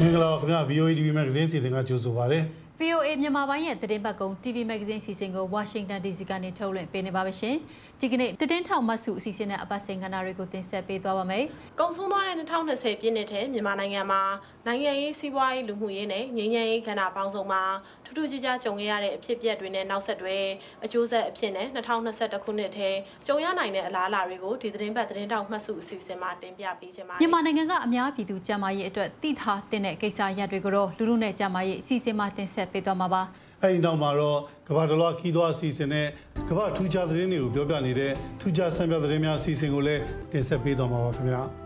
င်္ဂလာပါခင်ဗျာ VOA TV Magazine စီစဉ်ကကြိုဆိုပါရစေ VOA မြန်မာပိုင်းရဲ့သတင်းပတ်ကုန်း TV Magazine စီစဉ်ကို Washington DC ကနေထုတ်လွှင့်ပေးနေပါရှင်။ဒီကနေ့သတင်းထောက်မတ်စုအစီအစဉ်နဲ့အပတ်စဉ်ကဏ္ဍတွေကိုတင်ဆက်ပေးသွားပါမယ်။ကုန်ဆုံးသွားတဲ့2020ပြည့်နှစ်ထဲမြန်မာနိုင်ငံမှာနိုင်ငံရေးစီးပွားရေးလူမှုရေးနဲ့ငြိမ်းချမ်းရေးကဏ္ဍပေါင်းစုံမှာထူးထူးခြားခြားကြုံခဲ့ရတဲ့အဖြစ်အပျက်တွေနဲ့နောက်ဆက်တွဲအကျိုးဆက်အဖြစ်နဲ့2021ခုနှစ်ထဲကြုံရနိုင်တဲ့အလားအလာတွေကိုဒီသတင်းပတ်သတင်းထောက်မှတ်စုအစီအစဉ်မှာတင်ပြပေးခြင်းပါ။မြန်မာနိုင်ငံကအများပြည်သူကျန်းမာရေးအတွက်တည်ထားတဲ့ကိစ္စရပ်တွေကိုတော့လူလူနဲ့ကျန်းမာရေးအစီအစဉ်မှာတင်ဆက်ပေးသွားမှာပါ။အဲဒီနောက်မှာတော့ကမ္ဘာတလွှာခီးသွွားအစီအစဉ်နဲ့ကမ္ဘာထူးခြားသတင်းတွေကိုပြောပြနေတဲ့ထူးခြားဆန်းပြသတင်းများအစီအစဉ်ကိုလည်းတင်ဆက်ပေးသွားမှာပါခင်ဗျာ။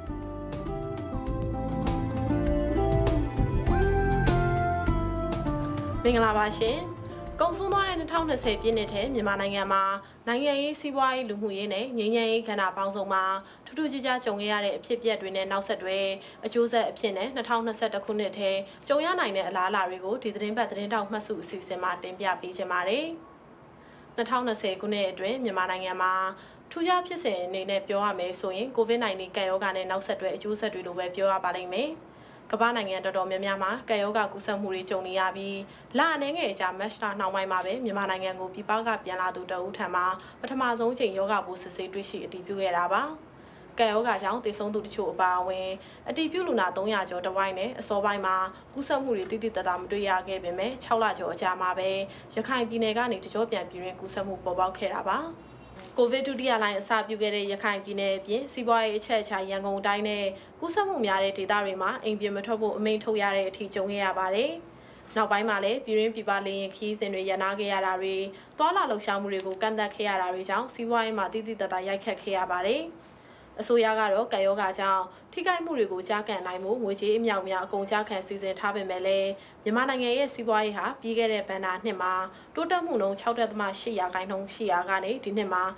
မင်္ဂလာပါရှင်။ကုန်ဆုံးသွားတဲ့2020ပြည့်နှစ်ထဲမြန်မာနိုင်ငံမှာနိုင်ငံရေးစီးပွားရေးလူမှုရေးနဲ့ငြိမ်းချမ်းရေးကဏ္ဍပေါင်းစုံမှာထူးထူးခြားခြားကြုံခဲ့ရတဲ့အဖြစ်အပျက်တွေနဲ့နောက်ဆက်တွဲအကျိုးဆက်အဖြစ်နဲ့2021ခုနှစ်ထဲကြုံရနိုင်တဲ့အလားအလာတွေကိုဒီသတင်းပတ်သတင်းတောက်မှတ်စုအစီအစဉ်မှာတင်ပြပေးခြင်းပါတယ်။2020ခုနှစ်အတွင်းမြန်မာနိုင်ငံမှာထူးခြားဖြစ်စဉ်အနေနဲ့ပြောရမယ်ဆိုရင် COVID-19 ကပ်ရောဂါနဲ့နောက်ဆက်တွဲအကျိုးဆက်တွေလိုပဲပြောရပါလိမ့်မယ်။ကမ္ဘာနိုင်ငံတော်တော်များများမှာကပ်ရောဂါကူးစက်မှုတွေကြုံနေရပြီးလအနေငယ်ကြာမတ်လနှောင်းပိုင်းမှာပဲမြန်မာနိုင်ငံကိုပြည်ပကပြန်လာသူတအုပ်ထံမှာပထမဆုံးချိန်ရောဂါပိုးစစ်ဆေးတွေ့ရှိအတည်ပြုခဲ့တာပါ။ကပ်ရောဂါကြောင့်သေဆုံးသူတချို့အပါအဝင်အတည်ပြုလူနာ300ကျော်တစ်ဝိုင်းနဲ့အစောပိုင်းမှာကူးစက်မှုတွေတိတိတတ်မတွေ့ရခဲ့ပေမဲ့6လကျော်အကြာမှာပဲရခိုင်ပြည်နယ်ကနေတကြောပြန်ပြည်တွင်းကူးစက်မှုပေါ်ပေါက်ခဲ့တာပါ။ကိုဗစ်ဒုတိယလှိုင်းအစပြုခဲ့တဲ့ရခိုင်ပြည်နယ်အပြင်စီးပွားရေးအချက်အချာရန်ကုန်တိုင်းနဲ့ကူးစက်မှုများတဲ့ဒေသတွေမှာအိမ်ပြင်မထွက်ဖို့အမိန့်ထုတ်ရတဲ့အထိကြုံခဲ့ရပါတယ်။နောက်ပိုင်းမှာလည်းပြည်တွင်းပြည်ပလေယာဉ်ခီးစဉ်တွေရန်နာခဲ့ရတာတွေတွာလာလှုပ်ရှားမှုတွေကိုကန့်သတ်ခဲ့ရတာတွေကြောင့်စီးပွားရေးမှာတိတိတတ်ရိုက်ခတ်ခဲ့ရပါတယ်။အစိုးရကတော့ကပ်ရောဂါကြောင့်ထိခိုက်မှုတွေကိုကြားကန်နိုင်မှုငွေကြေးအမြောက်များအကုန်ကြားခံစီစဉ်ထားပေမဲ့လည်းမြန်မာနိုင်ငံရဲ့စီးပွားရေးဟာပြီးခဲ့တဲ့ဘဏ္ဍာနှစ်မှာတိုးတက်မှုနှုန်း 6.8% ရှိရာကနေဒီနှစ်မှာ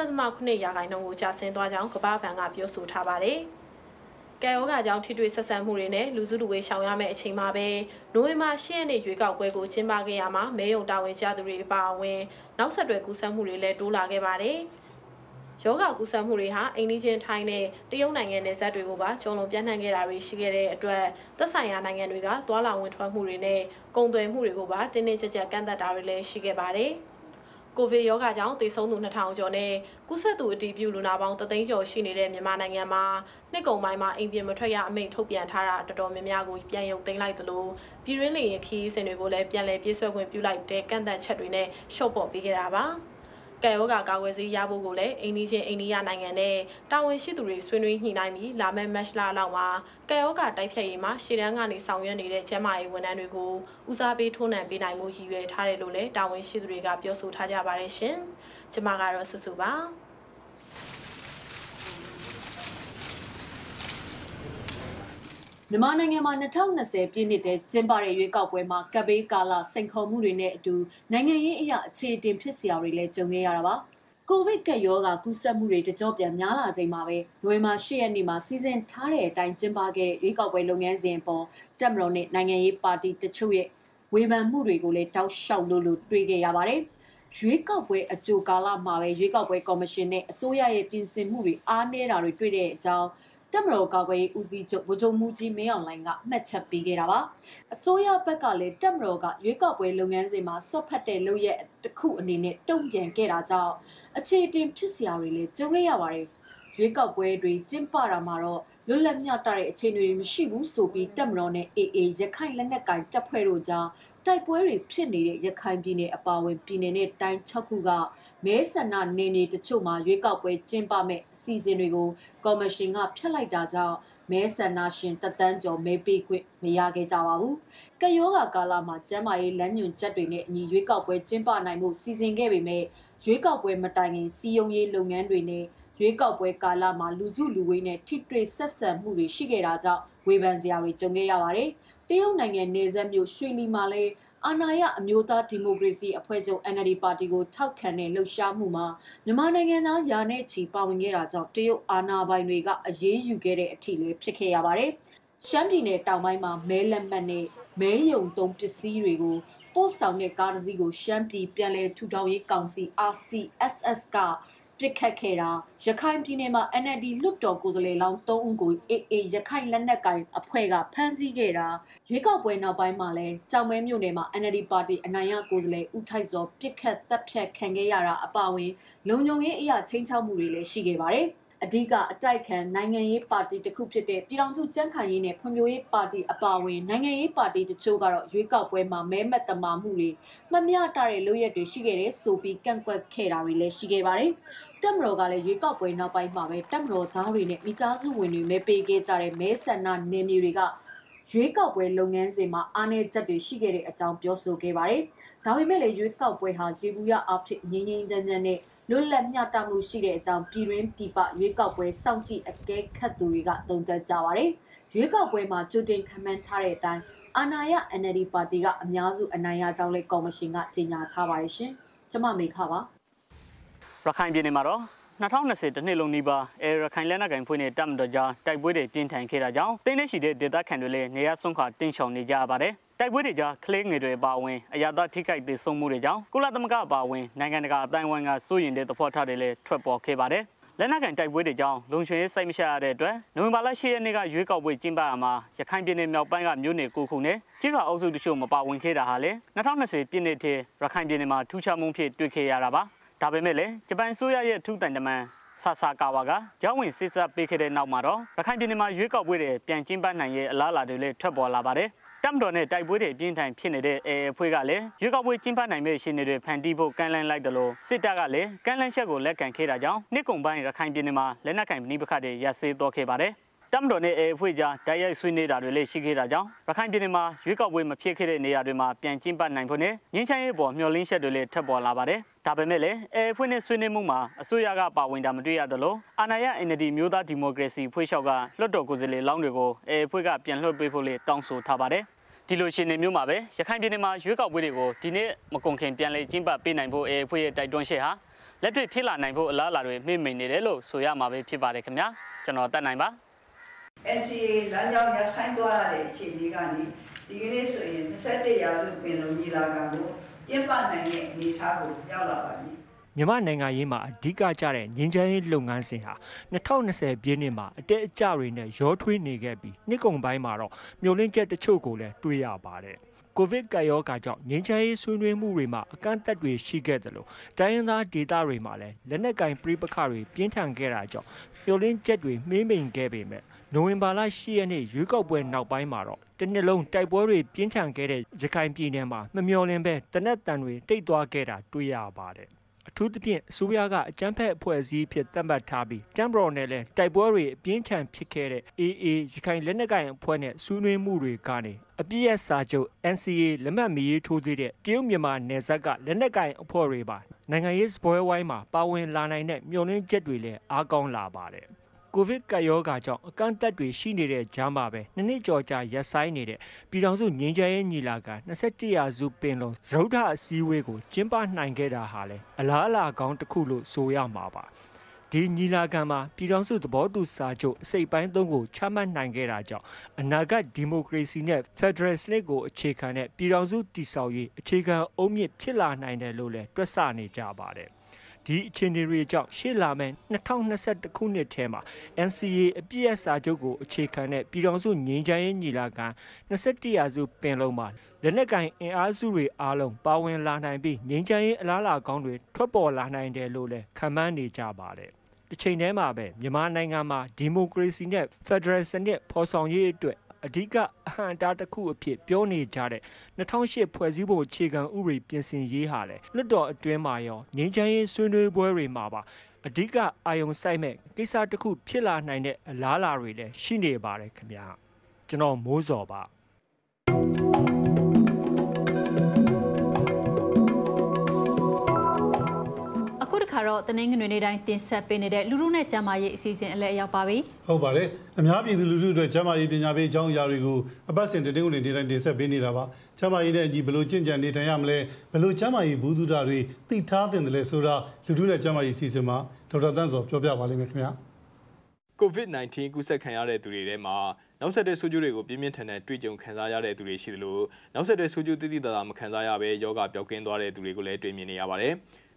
1.9% ကိုကျဆင်းသွားကြောင်းကမ္ဘာ့ဘဏ်ကပြောဆိုထားပါတယ်။ကပ်ရောဂါကြောင့်ထိတွေ့ဆက်ဆံမှုတွေနဲ့လူစုလူဝေးရှောင်ရမယ့်အချိန်မှာပဲနိုဝင်ဘာ10ရက်နေ့ရွေးကောက်ပွဲကိုကျင်းပခဲ့ရမှာမဲရုံတာဝန်ကျသူတွေအပါအဝင်နောက်ဆက်တွဲကူးစက်မှုတွေလည်းတိုးလာခဲ့ပါတယ်။ယောဂကူးစက်မှုတွေဟာအိန္ဒိယထိုင်းနဲ့တရုတ်နိုင်ငံနယ်စပ်တွေကိုပါကျုံလုံးပြန့်နှံ့ခဲ့တာတွေရှိခဲ့တဲ့အတွက်သက်ဆိုင်ရာနိုင်ငံတွေကသွာလာဝင်ထွက်မှုတွေနဲ့ကုန်သွယ်မှုတွေကိုပါတင်းတင်းကြပ်ကြပ်ကန့်သတ်တာတွေလည်းရှိခဲ့ပါတယ်။ကိုဗစ်ရောဂါကြောင့်သေဆုံးသူ2000ကျော်နဲ့ကူးစက်သူအတည်ပြုလူနာပေါင်း300,000ကျော်ရှိနေတဲ့မြန်မာနိုင်ငံမှာနှစ်ကုန်ပိုင်းမှာအိမ်ပြင်မထွက်ရအမိန့်ထုတ်ပြန်ထားတာတော်တော်များများကိုပြန်ရုပ်သိမ်းလိုက်သလိုပြည်တွင်းလေယာဉ်ခီးစဉ်တွေကိုလည်းပြန်လည်ပြေးဆွဲခွင့်ပြုလိုက်တဲ့ကန့်သတ်ချက်တွေနဲ့ရှော့ပေါ့ပေးခဲ့တာပါ။ကပ်ရောဂါကာကွယ်ဆေးရဖို့ကိုလည်းအိန္ဒိယနိုင်ငံနဲ့တာဝန်ရှိသူတွေဆွေးနွေးညှိနှိုင်းပြီးလာမယ့်မတ်လလောက်မှာကပ်ရောဂါတိုက်ဖျက်ရေးမှာရှေ့တန်းကနေဆောင်ရွက်နေတဲ့ကျန်းမာရေးဝန်ထမ်းတွေကိုဦးစားပေးထိုးနှံပေးနိုင်မှုရည်ရွယ်ထားတယ်လို့လည်းတာဝန်ရှိသူတွေကပြောဆိုထားကြပါတယ်ရှင်။ကျွန်မကတော့စုစုပါမြန်မာနိုင်ငံမှာ2020ပြည့်နှစ်တည်းကျင်းပတဲ့ရွေးကောက်ပွဲမှာကပ်ဘေးကာလစိန်ခေါ်မှုတွေနဲ့အတူနိုင်ငံရေးအရာအခြေအတင်ဖြစ်စရာတွေလည်းကြုံခဲ့ရတာပါ။ကိုဗစ်ကပ်ရောဂါကူးစက်မှုတွေတကြောပြန်များလာချိန်မှာပဲနိုဝင်ဘာ10ရက်နေ့မှာစီစဉ်ထားတဲ့အတိုင်းကျင်းပခဲ့တဲ့ရွေးကောက်ပွဲလုပ်ငန်းစဉ်ပေါ်တပ်မတော်နဲ့နိုင်ငံရေးပါတီတချို့ရဲ့ဝေဖန်မှုတွေကိုလည်းတောက်လျှောက်လို့တွေ့ခဲ့ရပါတယ်။ရွေးကောက်ပွဲအကြိုကာလမှာပဲရွေးကောက်ပွဲကော်မရှင်နဲ့အစိုးရရဲ့ပြင်ဆင်မှုတွေအားနည်းတာတွေတွေ့တဲ့အကြောင်းတပ်မတော်ကာကွယ်ရေးဦးစီးချုပ်ဗိုလ်ချုပ်မှူးကြီးမင်းအောင်လှိုင်ကမှတ်ချက်ပေးခဲ့တာပါအစိုးရဘက်ကလည်းတပ်မတော်ကရွေးကောက်ပွဲလုပ်ငန်းစဉ်မှာဆွတ်ဖက်တဲ့လုပ်ရက်တစ်ခုအနေနဲ့တုံ့ပြန်ခဲ့တာကြောင့်အခြေအတင်ဖြစ်စရာတွေလည်းကြုံခဲ့ရပါတယ်ရွေးကောက်ပွဲတွေကျင်းပတာမှာတော့လွတ်လပ်မျှတတဲ့အခြေအနေတွေမရှိဘူးဆိုပြီးတပ်မတော်နဲ့ AA ရခိုင်လက်နက်ကိုင်တပ်ဖွဲ့တို့ကြားတိုက်ပွဲတွေဖြစ်နေတဲ့ရခိုင်ပြည်နယ်အပါအဝင်ပြည်နယ်နဲ့တိုင်း6ခုကမဲဆန္ဒနယ်မြေတချို့မှာရွေးကောက်ပွဲကျင်းပမဲ့အစီအစဉ်တွေကိုကော်မရှင်ကဖျက်လိုက်တာကြောင့်မဲဆန္ဒရှင်တသန်းကျော်မဲပေးခွင့်မရခဲ့ကြပါဘူး။ကရောဂါကာလမှာကျန်းမာရေးလမ်းညွှန်ချက်တွေနဲ့အညီရွေးကောက်ပွဲကျင်းပနိုင်မှုစီစဉ်ခဲ့ပေမဲ့ရွေးကောက်ပွဲမတိုင်ခင်စီယုံရေးလုပ်ငန်းတွေနဲ့ရွေးကောက်ပွဲကာလမှာလူစုလူဝေးနဲ့ထိတွေ့ဆက်ဆံမှုတွေရှိခဲ့တာကြောင့်ဝေဖန်စရာတွေကြုံခဲ့ရပါတယ်။တရုတ်နိုင်ငံနယ်စပ်မြို့ရွှေလီမှာလည်းအာဏာရအမျိုးသားဒီမိုကရေစီအဖွဲ့ချုပ် NLD ပါတီကိုထောက်ခံတဲ့လှုပ်ရှားမှုမှာမြန်မာနိုင်ငံသားရာနဲ့ချီပါဝင်ခဲ့တာကြောင့်တရုတ်အာဏာပိုင်တွေကအရေးယူခဲ့တဲ့အထိလည်းဖြစ်ခဲ့ရပါတယ်။ရှမ်းပြည်နယ်တောင်ပိုင်းမှာမဲလက်မှတ်နဲ့မဲယုံသုံးပစ္စည်းတွေကိုပို့ဆောင်တဲ့ကားတစ်စီးကိုရှမ်းပြည်ပြည်လဲထူထောင်ရေးကောင်စီ RCSS ကပြစ်ခတ်ခဲ့တာရခိုင်ပြည်နယ်မှာ NLD လွတ်တော်ကိုယ်စားလှယ်လောင်း3ဦးကို AA ရခိုင်လက်နက်ကိုင်အဖွဲ့ကဖမ်းဆီးခဲ့တာရွေးကောက်ပွဲနောက်ပိုင်းမှာလဲကြောင်မဲမြို့နယ်မှာ NLD ပါတီအနိုင်ရကိုယ်စားလှယ်ဦးထိုက်စောပြစ်ခတ်တပ်ဖြတ်ခံခဲ့ရတာအပါအဝင်လုံခြုံရေးအရာချင်းချောက်မှုတွေလည်းရှိခဲ့ပါတယ်အဓိကအတိုက်ခံနိုင်ငံရေးပါတီတစ်ခုဖြစ်တဲ့ပြည်ထောင်စုကြံ့ခိုင်ရေးနဲ့ဖွံ့ဖြိုးရေးပါတီအပါအဝင်နိုင်ငံရေးပါတီတချို့ကတော့ရွေးကောက်ပွဲမှာမဲမတ်တမာမှုတွေမမျှတတဲ့လုပ်ရက်တွေရှိခဲ့တဲ့ဆိုပြီးကန့်ကွက်ခဲ့တာတွေလည်းရှိခဲ့ပါတယ်။တက်မတော်ကလည်းရွေးကောက်ပွဲနောက်ပိုင်းမှာပဲတက်မတော်သားတွေနဲ့မိသားစုဝင်တွေမဲပေးခဲ့ကြတဲ့မဲဆန္ဒနယ်မြေတွေကရွေးကောက်ပွဲလုပ်ငန်းစဉ်မှာအားနည်းချက်တွေရှိခဲ့တဲ့အကြောင်းပြောဆိုခဲ့ပါတယ်။ဒါပေမဲ့လည်းရွေးကောက်ပွဲဟာဂျေဘူးရအဖြစ်ငြိမ်းငြိမ်းချမ်းချမ်းနဲ့လွတ်လပ်မျှတမှုရှိတဲ့အကြောင်းပြည်တွင်းပြည်ပရွေးကောက်ပွဲစောင့်ကြည့်အကဲခတ်သူတွေကသုံးသပ်ကြပါတယ်။ရွေးကောက်ပွဲမှာကြိုတင်ခန့်မှန်းထားတဲ့အတိုင်းအာဏာရ NLD ပါတီကအများစုအနိုင်ရကြောင်းလည်းကော်မရှင်ကကြေညာထားပါတယ်ရှင်။ကျွန်မမေခပါရခိုင်ပြည်နယ်မှာတော့2020တနှစ်လုံးနီးပါးရခိုင်လက်နက်ကိုင်ဖွဲ့နဲ့တပ်မတော်ကြားတိုက်ပွဲတွေပြင်းထန်ခဲ့တာကြောင့်တင်းနေရှိတဲ့ဒေသခံတွေလည်းနေရဆုံးခါတင်းရှောင်နေကြရပါတယ်။တိုက်ပွဲတွေကြားကလေးငယ်တွေပါဝင်အရာသားထိခိုက်ဒေဆုံးမှုတွေကြောင့်ကုလသမဂ္ဂပါဝင်နိုင်ငံတကာအတိုင်းအဝိုင်းကစိုးရင်တဲ့သဘောထားတွေလည်းထွက်ပေါ်ခဲ့ပါတယ်။လက်နက်ကိုင်တိုက်ပွဲတွေကြောင့်လုံခြုံရေးစိတ်မချရတဲ့အတွက်နိုဝင်ဘာလ10ရက်နေ့ကရွေးကောက်ပွဲကျင်းပရာမှာရခိုင်ပြည်နယ်မြောက်ပိုင်းကမြို့နယ်9ခုနဲ့ကြီးပါအုပ်စုတချို့မပါဝင်ခဲ့တာဟာလည်း2020ပြည့်နှစ်ထဲရခိုင်ပြည်နယ်မှာထူးခြားမှုဖြစ်တွေ့ခဲ့ရတာပါ။ဒါပေမဲ့လည်းဂျပန်ဆိုရရဲ့ထူးတန်တမန်ဆာဆာကာဝါကကြောင်းဝင်စစ်ဆက်ပေးခဲ့တဲ့နောက်မှာတော့ရခိုင်ပြည်နယ်မှာရွေးကောက်ပွဲတွေပြန်ကျင်းပနိုင်ရဲ့အလားအလာတွေလည်းထွက်ပေါ်လာပါတယ်။တပ်မတော်နဲ့တိုက်ပွဲတွေပြင်းထန်ဖြစ်နေတဲ့အဖွဲ့ကလည်းရွေးကောက်ပွဲကျင်းပနိုင်မယ့်ရှင်တွေဖန်တီးဖို့ကမ်းလှမ်းလိုက်တယ်လို့စစ်တပ်ကလည်းကမ်းလှမ်းချက်ကိုလက်ခံခဲ့တာကြောင့်နှစ်ကုန်ပိုင်းရခိုင်ပြည်နယ်မှာလက်နက်ကိုင်ပဋိပက္ခတွေရပ်စဲသွားခဲ့ပါတယ်။တပ်မတော်နဲ့အဖွဲ့ကြားတိုက်ရိုက်ဆွေးနွေးတာတွေလည်းရှိခဲ့တာကြောင့်ရခိုင်ပြည်နယ်မှာရွေးကောက်ပွဲမဖြစ်ခဲ့တဲ့နေရာတွေမှာပြန်ကျင်းပနိုင်ဖို့နဲ့ငင်းချမ်းရေးပေါ်မျှော်လင့်ချက်တွေလည်းထပ်ပေါ်လာပါတယ်။ဒါပေမဲ့လည်းအဖွဲ့နဲ့ဆွေးနွေးမှုမှာအစိုးရကပါဝင်တာမတွေ့ရသလိုအာဏာရ NLD မျိုးသားဒီမိုကရေစီဖွဲ့ချုပ်ကလွှတ်တော်ကိုယ်စားလှယ်လောင်းတွေကိုအဖွဲ့ကပြန်လွှတ်ပေးဖို့လည်းတောင်းဆိုထားပါတယ်။ဒီလိုရှင်နေမျိုးမှာပဲရခိုင်ပြည်နယ်မှာရွေးကောက်ပွဲတွေကိုဒီနေ့မကုန်ခင်ပြန်လည်ကျင်းပပေးနိုင်ဖို့အဖွဲ့ရဲ့တိုက်တွန်းချက်ဟာလက်တွေ့ဖြစ်လာနိုင်ဖို့အလားအလာတွေမြင့်မိန်နေတယ်လို့ဆိုရမှာပဲဖြစ်ပါတယ်ခင်ဗျာကျွန်တော်တက်နိုင်ပါ NCA လမ်းကြောင်းရဆိုင်သွားရတဲ့အခြေအနေကနေဒီကနေ့ဆိုရင်21ရာစုပင်လုံညီလာခံကိုကျင်းပနိုင်တဲ့အနေအထားကိုရောက်လာပါပြီ။မြန်မာနိုင်ငံရေးမှာအဓိကကျတဲ့ငြိမ်းချမ်းရေးလုပ်ငန်းစဉ်ဟာ2020ပြည့်နှစ်မှာအတက်အကျတွေနဲ့ရောထွေးနေခဲ့ပြီးနှစ်ကုန်ပိုင်းမှာတော့မျှော်လင့်ချက်တချို့ကိုလည်းတွေ့ရပါတယ်။ကိုဗစ်ကပ်ရောဂါကြောင့်ငြိမ်းချမ်းရေးဆွေးနွေးမှုတွေမှာအကန့်အသတ်တွေရှိခဲ့တယ်လို့တိုင်းရင်းသားဒေသတွေမှာလည်းလက်နက်ကင်ပဋိပက္ခတွေပြင်းထန်ခဲ့တာကြောင့်မျှော်လင့်ချက်တွေမှေးမှိန်ခဲ့ပေမဲ့နိုဝင်ဘာလ10ရက်နေ့ရွေးကောက်ပွဲနောက်ပိုင်းမှာတော့တနှစ်လုံးတိုက်ပွဲတွေပြင်းထန်ခဲ့တဲ့ရခိုင်ပြည်နယ်မှာမမျှော်လင့်ပဲတနက်တန်တွေတိတ်သွားခဲ့တာတွေ့ရပါတယ်။အထူးသဖြင့်အစိုးရကအကြမ်းဖက်အဖွဲ့အစည်းဖြစ်သတ်မှတ်ထားပြီးတမ်ဘရော်နဲ့လည်းတိုက်ပွဲတွေအပြင်းထန်ဖြစ်ခဲ့တဲ့ AA ရခိုင်လက်နက်ကိုင်အဖွဲ့နဲ့ဆွေးနွေးမှုတွေကနေအပြည့်အစာချုပ် NCA လက်မှတ်မရေးထိုးသေးတဲ့တရုတ်မြန်မာနယ်စပ်ကလက်နက်ကိုင်အဖွဲ့တွေပါနိုင်ငံရေးစပွဲဝိုင်းမှာပါဝင်လာနိုင်တဲ့မျှော်လင့်ချက်တွေလည်းအားကောင်းလာပါတယ်။ကိုဗစ်ကပ်ရောဂါကြောင့်အကန့်အသတ်တွေရှိနေတဲ့ကြားမှာပဲနှစ်ကျော်ကြာရပ်ဆိုင်းနေတဲ့ပြည်ထောင်စုငြိမ်းချမ်းရေးညီလာခံ21ရာစုပင်လုံစတုတ္ထအစည်းအဝေးကိုကျင်းပနိုင်ခဲ့တာဟာလည်းအလားအလာကောင်းတစ်ခုလို့ဆိုရမှာပါဒီညီလာခံမှာပြည်ထောင်စုသဘောတူစာချုပ်အစိပ်ပိုင်း3ကိုချမှတ်နိုင်ခဲ့တာကြောင့်အနာဂတ်ဒီမိုကရေစီနဲ့ဖက်ဒရယ်စနစ်ကိုအခြေခံတဲ့ပြည်ထောင်စုတည်ဆောက်ရေးအခြေခံအုတ်မြစ်ဖြစ်လာနိုင်တယ်လို့လည်းတွက်ဆနေကြပါတယ်ဒီအခြေအနေတွေကြောင့်ရှေ့လာမယ့်2021ခုနှစ်ထဲမှာ NCA အပြည့်အစာချုပ်ကိုအခြေခံတဲ့ပြည်ထောင်စုငြိမ်းချမ်းရေးညီလာခံ21ရာစုပင်လုံမှာလက်နက်ကိုင်အင်အားစုတွေအားလုံးပါဝင်လာနိုင်ပြီးငြိမ်းချမ်းရေးအလားအလာကောင်းတွေထွက်ပေါ်လာနိုင်တယ်လို့လည်းခန့်မှန်းနေကြပါတယ်။တစ်ချိန်တည်းမှာပဲမြန်မာနိုင်ငံမှာဒီမိုကရေစီနဲ့ဖက်ဒရယ်စနစ်ဖော်ဆောင်ရေးအတွက်အဓိကအဟန့်အတားတစ်ခုအဖြစ်ပြောနေကြတဲ့2008ဖွဲ့စည်းပုံအခြေခံဥပဒေပြင်ဆင်ရေးဟာလည်းလွှတ်တော်အတွင်းမှာရောငြိမ်းချမ်းရေးဆွေးနွေးပွဲတွေမှာပါအဓိကအာရုံစိုက်မဲ့ကိစ္စတစ်ခုဖြစ်လာနိုင်တဲ့အလားအလာတွေလည်းရှိနေပါတယ်ခင်ဗျာကျွန်တော်မိုးစော်ပါအခုတခါတော့တနင်္ဂနွေနေ့တိုင်းတင်ဆက်ပေးနေတဲ့လူလူနဲ့ကျမ်းမာရေးအစီအစဉ်အလဲအရောက်ပါပြီဟုတ်ပါတယ်အများပြည်သူလူထုအတွက်ကျမ်းမာရေးပညာပေးအကြောင်းအရာတွေကိုအပတ်စဉ်တနင်္ဂနွေနေ့တိုင်းတင်ဆက်ပေးနေတာပါကျမ်းမာရေးနဲ့အညီဘယ်လိုကျင့်ကြံနေထိုင်ရမလဲဘယ်လိုကျမ်းမာရေးဘူးသူတာတွေသိထားသင့်တယ်လဲဆိုတာလူထုနဲ့ကျမ်းမာရေးအစီအစဉ်မှာဒေါက်တာတန်းစောပြောပြပါလိမ့်မယ်ခင်ဗျာ COVID-19 ကူးစက်ခံရတဲ့သူတွေထဲမှာနောက်ဆက်တွဲဆိုးကျိုးတွေကိုပြင်းပြင်းထန်ထန်တွေ့ကြုံခံစားရတဲ့သူတွေရှိသလိုနောက်ဆက်တွဲဆိုးကျိုးတိတိတသာမခံစားရဘဲယောဂပျောက်ကင်းသွားတဲ့သူတွေကိုလည်းတွေ့မြင်နေရပါတယ်။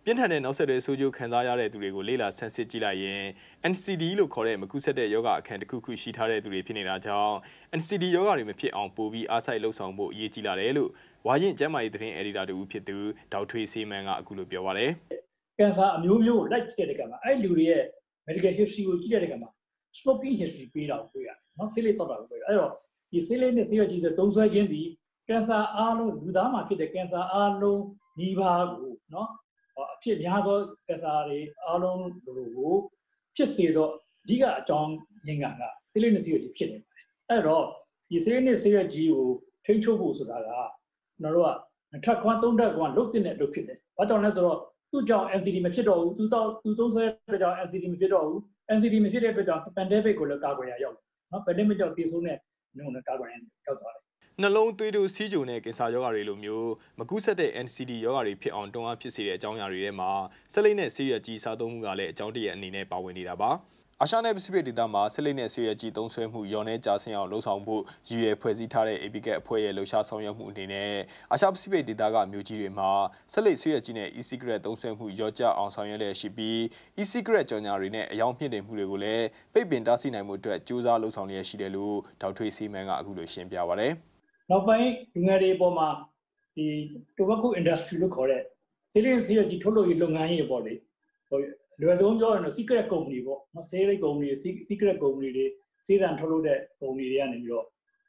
ပြင်းထန်တဲ့နောက်ဆက်တွဲဆိုးကျိုးခံစားရတဲ့သူတွေကိုလေ့လာဆန်းစစ်ကြည့်လိုက်ရင် NCD လို့ခေါ်တဲ့မကူးဆက်တဲ့ယောဂအခန်းတစ်ခုခုရှိထားတဲ့သူတွေဖြစ်နေတာကြောင့် NCD ယောဂတွေမဖြစ်အောင်ပိုပြီးအားစိုက်လှုပ်ဆောင်ဖို့အရေးကြီးလာတယ်လို့ဝါရင်ကျမ်းမာရေးသတင်းအယ်ဒီတာတူဖြစ်သူဒေါက်ထွေးစေးမန်းကအခုလိုပြောပါတယ်ကင်ဆာအမျိုးမျိုးကိုလိုက်ကြည့်တဲ့ကမှာအဲ့လူတွေရဲ့ medical history ကိုကြည့်တဲ့ကမှာ smoking history ပေးတာကိုတွေ့ရတယ်နော်ဆေးလေးတောက်တာကိုတွေ့ရတယ်အဲ့တော့ဒီဆေးလေးနဲ့ဆေးရွက်ကြီးတွေသုံးဆွဲခြင်းဒီကင်ဆာအားလုံးလူသားမှာဖြစ်တဲ့ကင်ဆာအားလုံးညီပါကိုနော်အဖြစ်များသောကင်ဆာတွေအားလုံးကိုဖြစ်စေတော့အဓိကအကြောင်းရင်းကဆေးလေးနဲ့ဆေးရွက်ကြီးဖြစ်နေပါတယ်အဲ့တော့ဒီဆေးလေးနဲ့ဆေးရွက်ကြီးကိုထိန်းချုပ်ဖို့ဆိုတာကကျွန်တော်တို့ကထပ်ခွန်းသုံးထပ်ခွန်းလုတ်တဲ့လုတ်ဖြစ်တယ်ဘာကြောင့်လဲဆိုတော့သူ့ကြောင့် NCD မဖြစ်တော့ဘူးသူသုံးဆွဲတဲ့ကြောင့် NCD မဖြစ်တော့ဘူး NCD မဖြစ်တဲ့အတွက်ကြောင့် pandemic ကိုလည်းကာကွယ်ရရောက်နော် pandemic ကြောင့်တည်ဆုံးတဲ့နှုန်းနဲ့ကာကွယ်ရရောက်သွားတယ်နှလုံးသွေးတို့စီးကြုံတဲ့ကင်ဆာရောဂါတွေလိုမျိုးမကူးဆက်တဲ့ NCD ရောဂါတွေဖြစ်အောင်တွန်းအားဖြစ်စေတဲ့အကြောင်းအရာတွေထဲမှာဆက်လက်နဲ့ဆေးရွက်ကြီးစားသုံးမှုကလည်းအကြောင်းတရအနေနဲ့ပါဝင်နေတာပါအာရှနယ်ပစိဖိတ်ဒေသမှာဆက်လက်နဲ့ဆေးရွက်ကြီးသုံးစွဲမှုရောင်းနေကြဆင်းအောင်လှုံ့ဆော်ဖို့ရည်ရွယ်ဖွဲ့စည်းထားတဲ့ APICAT အဖွဲ့ရဲ့လှုပ်ရှားဆောင်ရွက်မှုအနေနဲ့အာရှပစိဖိတ်ဒေသကမြို့ကြီးတွေမှာဆက်လက်ဆေးရွက်ကြီးနဲ့ e-cigarette သုံးစွဲမှုရောကြအောင်ဆောင်ရွက်လျက်ရှိပြီး e-cigarette ကြော်ညာတွေနဲ့အယောင်မြင့်တင်မှုတွေကိုလည်းပိတ်ပင်တားဆီးနိုင်မှုအတွက်ကြိုးစားလှုံ့ဆော်လျက်ရှိတယ်လို့ဒေါက်ထွေးစီမန်ကအခုလိုရှင်းပြပါတယ်နောက်ပိုင်းလူငယ်တွေပေါ်မှာဒီ tobacco industry လို့ခေါ်တဲ့ဆေးလေးဆေးရွက်ကြီးထုတ်လုပ်ရေးလုပ်ငန်းကြီးပေါ့လေလွယ်ဆုံးပြောရင်တော့ secret company ပေါ့နော်ဆေးလေး company secret company တွေဆေးရန်ထုတ်လုပ်တဲ့ company တွေကနေပြီးတော့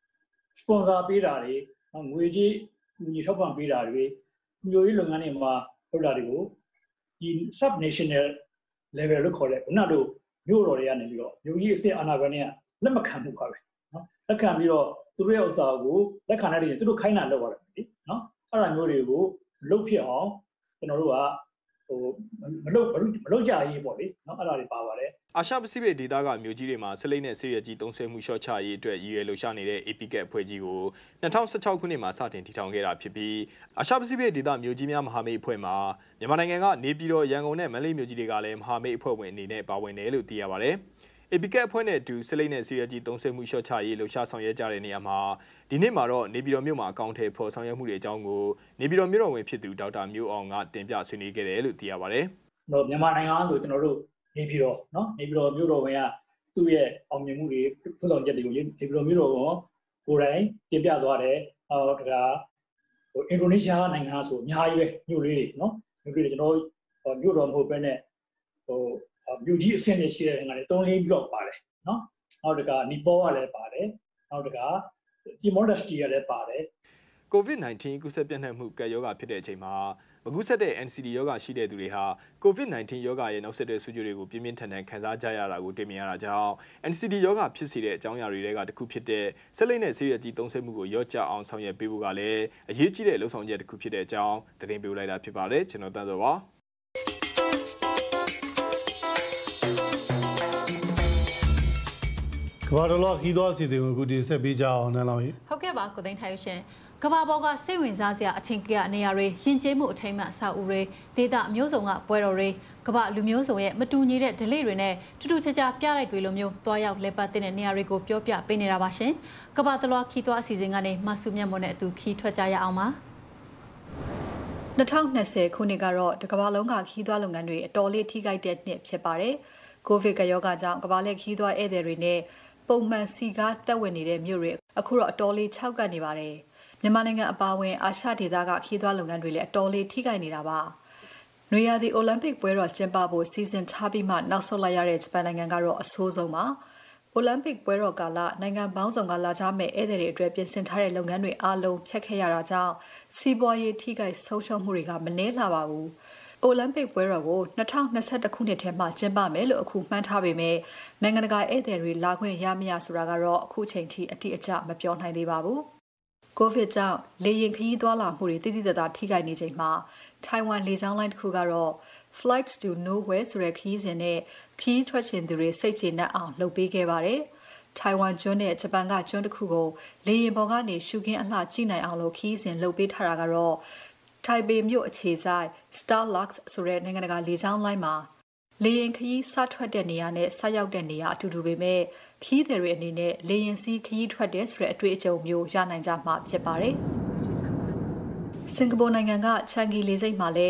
sponsor ပေးတာတွေငွေကြေးညီထောက်ပံ့ပေးတာတွေမျိုးရေးလုပ်ငန်းတွေမှာလုပ်တာတွေကိုဒီ sub national level လို့ခေါ်တဲ့ခုနကမြို့တော်တွေကနေပြီးတော့မြို့ကြီးအစစ်အာဏာပိုင်တွေကလက်မခံဘူးပါပဲနော်လက်ခံပြီးတော့သူတို့ရဲ့ဥစ္စာကိုလက်ခံတဲ့သူတို့ခိုင်းတာလုပ်ရတယ်လေနော်အဲ့ဒါမျိုးတွေကိုလုပ်ဖြစ်အောင်ကျွန်တော်တို့ကမလုပ်ကြရေးပေါ့လေနော်အဲ့ဒါတွေပါပါတယ်အာရှပစိဖိတ်ဒေသကမြို့ကြီးတွေမှာဆက်လက်နဲ့ဆေးရွက်ကြီးသုံးစွဲမှုလျှော့ချရေးအတွက်ရည်ရွယ်လှုပ်ရှားနေတဲ့ APICAT အဖွဲ့ကြီးကို2016ခုနှစ်မှာစတင်တည်ထောင်ခဲ့တာဖြစ်ပြီးအာရှပစိဖိတ်ဒေသမြို့ကြီးများမဟာမိတ်အဖွဲ့မှာမြန်မာနိုင်ငံကနေပြည်တော်ရန်ကုန်နဲ့မန္တလေးမြို့ကြီးတွေကလည်းမဟာမိတ်အဖွဲ့ဝင်အနေနဲ့ပါဝင်တယ်လို့သိရပါတယ်APICAT အဖွဲ့နဲ့အတူဆက်လက်နဲ့ဆေးရွက်ကြီးသုံးစွဲမှုလျှော့ချရေးလှုပ်ရှားဆောင်ရွက်ကြတဲ့နေရာမှာဒီနေ့မှာတော့နေပြည်တော်မြို့မှာအကောင့်ထဲဖော်ဆောင်ရွက်မှုတွေအကြောင်းကိုနေပြည်တော်မြို့တော်ဝင်ဖြစ်သူဒေါက်တာမျိုးအောင်ကတင်ပြဆွေးနွေးခဲ့တယ်လို့သိရပါတယ်။မြန်မာနိုင်ငံဆိုကျွန်တော်တို့နေပြည်တော်နော်နေပြည်တော်မြို့တော်ဝင်ကသူ့ရဲ့အောင်မြင်မှုတွေထူဆောင်ချက်တွေကိုနေပြည်တော်မြို့တော်ကိုယ်တိုင်တင်ပြသွားတယ်။ဒါကအင်ဒိုနီးရှားနိုင်ငံဆိုအများကြီးပဲမြို့လေးတွေနော်မြို့လေးတွေကျွန်တော်မြို့တော်မဟုတ်ဘဲနဲ့မြို့ကြီးအဆင့်နဲ့ရှိတဲ့နိုင်ငံတွေ3-4မြို့တော့ပါတယ်နော်နောက်တကနီပေါကလည်းပါတယ်နောက်တကတီမော်လက်စတီကလည်းပါတယ် COVID-19 ကူးစက်ပြန့်နှံ့မှုကပ်ရောဂါဖြစ်တဲ့အချိန်မှာမကူးစက်တဲ့ NCD ရောဂါရှိတဲ့သူတွေဟာ COVID-19 ရောဂါရဲ့နောက်ဆက်တွဲဆိုးကျိုးတွေကိုပြင်းပြင်းထန်ထန်ခံစားကြရတာကိုတွေ့မြင်ရတာကြောင့် NCD ရောဂါဖြစ်စေတဲ့အကြောင်းအရာတွေကတစ်ခုဖြစ်တဲ့ဆက်လက်နဲ့ဆေးရွက်ကြီးသုံးစွဲမှုကိုရော့ကျအောင်ဆောင်ရွက်ပေးဖို့ကလည်းအရေးကြီးတဲ့လှုံ့ဆော်ချက်တစ်ခုဖြစ်တဲ့အကြောင်းသတင်းပေးလိုက်တာဖြစ်ပါတယ်ကျွန်တော်တန်းစောပါကဘာတော်ခီးသောအစီအစဉ်ကိုအခုဒီဆက်ပေးကြအောင်နန်းလောင်ကြီးဟုတ်ကဲ့ပါကိုသိန်းထိုင်ရှင်ကဘာပေါ်ကစိတ်ဝင်စားစရာအထင်ကြီးနေရာတွေယဉ်ကျေးမှုအထိမ်းအမှတ်အဆောက်အဦတွေဒေသအမျိုးစုံကပွဲတော်တွေကဘာလူမျိုးစုံရဲ့မတူညီတဲ့ delay တွေနဲ့ထူးထူးခြားခြားပြလိုက်တွေလိုမျိုးတွားရောက်လဲပတ်တဲ့နေရာတွေကိုပြောပြပေးနေတာပါရှင်ကဘာတလွားခီးသောအစီအစဉ်ကနေမဆုမြတ်မွန်နဲ့အတူခီးထွက်ကြရအောင်ပါ 2020ခုနှစ်ကတော့တကမ္ဘာလုံးကခီးသွွားလုပ်ငန်းတွေအတော်လေးထိခိုက်တဲ့နှစ်ဖြစ်ပါတယ်။ကိုဗစ်ကရောဂါကြောင့်ကမ္ဘာလက်ခီးသွွားဧည့်သည်တွေနဲ့ပုံမှန်စီကားတက်ဝင်နေတဲ့မြို့တွေအခုတော့အတော်လေးခြောက်ကပ်နေပါတယ်။မြန်မာနိုင်ငံအပါအဝင်အာရှဒေသကခီးသွွားလုပ်ငန်းတွေလည်းအတော်လေးထိခိုက်နေတာပါ။နွေရာသီအိုလံပစ်ပွဲတော်ကျင်းပဖို့စီစဉ်ထားပြီးမှနောက်ဆုတ်လိုက်ရတဲ့ဂျပန်နိုင်ငံကတော့အဆိုးဆုံးပါ။အိုလံပစ်ပွဲတော်ကာလနိုင်ငံပေါင်းစုံကလာကြမဲ့ဧည့်သည်တွေအတွက်ပြင်ဆင်ထားတဲ့လုပ်ငန်းတွေအားလုံးဖျက်ခဲ့ရတာကြောင့်စီးပွားရေးထိခိုက်ဆုံးရှုံးမှုတွေကမနည်းလာပါဘူး။အိုလံပစ်ပွဲတော်ကို2021ခုနှစ်ထဲမှာကျင်းပမယ်လို့အခုမှန်းထားပေမဲ့နိုင်ငံတကာဧည့်သည်တွေလာခွင့်ရမရဆိုတာကတော့အခုချိန်ထိအတိအကျမပြောနိုင်သေးပါဘူး။ကိုဗစ်ကြောင့်လေယာဉ်ခရီးသွားလာမှုတွေတိတိကျကျထိခိုက်နေချိန်မှာထိုင်ဝမ်လေကြောင်းလိုင်းတစ်ခုကတော့ Flights to Nowhere ဆိုတဲ့ခရီးစဉ်နဲ့ခရီးထွက်ရှင်သူတွေစိတ်ကျေနပ်အောင်လုပ်ပေးခဲ့ပါတယ်။ထိုင်ဝမ်ကျွန်းနဲ့ဂျပန်ကကျွန်းတစ်ခုကိုလေယာဉ်ပေါ်ကနေရှုခင်းအလှကြည့်နိုင်အောင်လို့ခရီးစဉ်လုပ်ပေးထားတာကတော့ထိုင်ပေမြို့အခြေစိုက် Starlux ဆိုတဲ့နိုင်ငံတကာလေကြောင်းလိုင်းမှာလေယာဉ်ခရီးစထွက်တဲ့နေရာနဲ့ဆက်ရောက်တဲ့နေရာအတူတူပဲမဲ့ခရီးသည်တွေအနေနဲ့လေယာဉ်စီးခရီးထွက်တဲ့ဆိုတဲ့အတွေ့အကြုံမျိုးရနိုင်ကြမှာဖြစ်ပါတယ်။စင်ကာပူနိုင်ငံကချန်ဂီလေဆိပ်မှာလည်း